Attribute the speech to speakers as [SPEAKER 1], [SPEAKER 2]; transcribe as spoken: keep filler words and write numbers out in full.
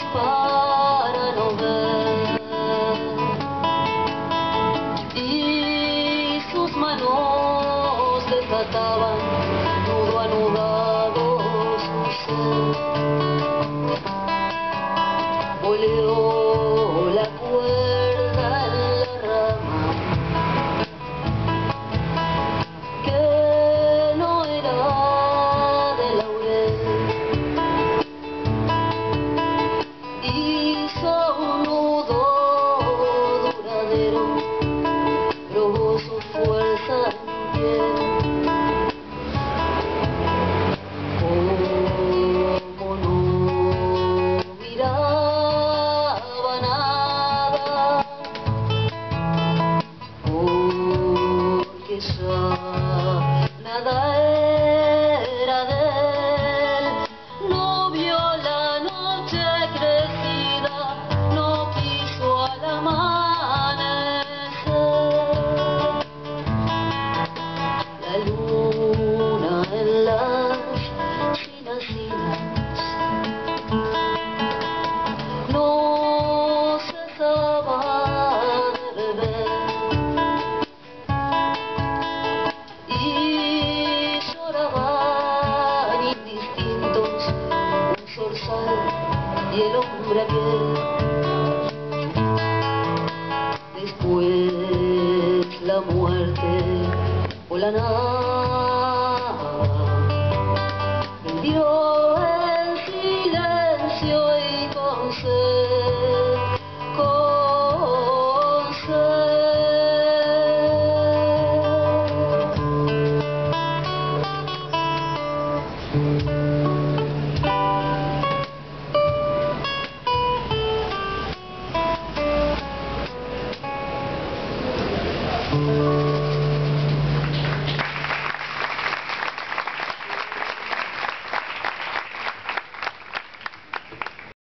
[SPEAKER 1] para no ver, y sus manos desataban nudo anudado su ser. Volvió la cuerda en la rama que no era de laurel, hizo un nudo duradero, probó su fuerza en piel. Como no miraba nada, porque ya nada era de él, no vio la noche crecida, no quiso al amanecer. La luna en las finas hilas no cesaba de beber, y lloraban indistintos un zorzal y el hombre a pie. Después la muerte o la nada